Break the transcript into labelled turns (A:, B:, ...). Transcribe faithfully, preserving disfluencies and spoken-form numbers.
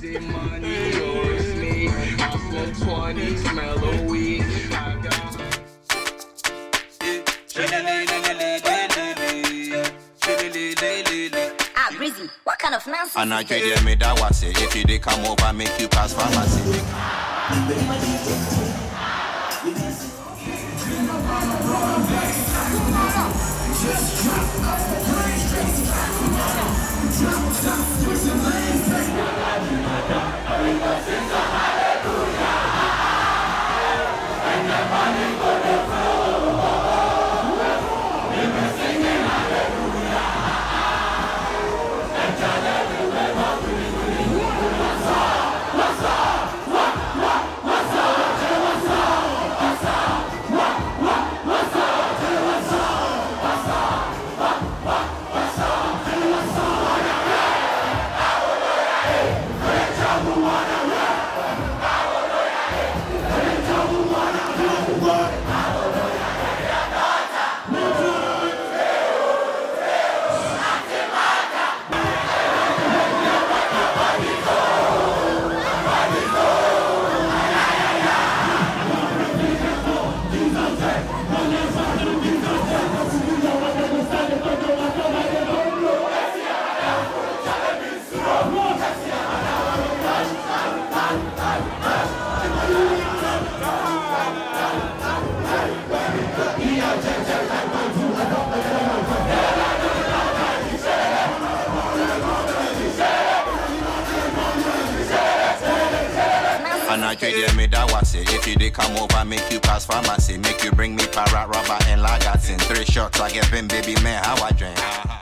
A: say money, yours me. I smoke twenty, smell a weed. I got
B: Ah, Brizzy, what kind of nonsense?
C: And I trade me that was it. If you did come over, make you pass pharmacy. And I trade me that was it. If you did come over, make you pass pharmacy. Make you bring me parrot rubber and lagatin. Three shots, I get him, baby man, how I drink.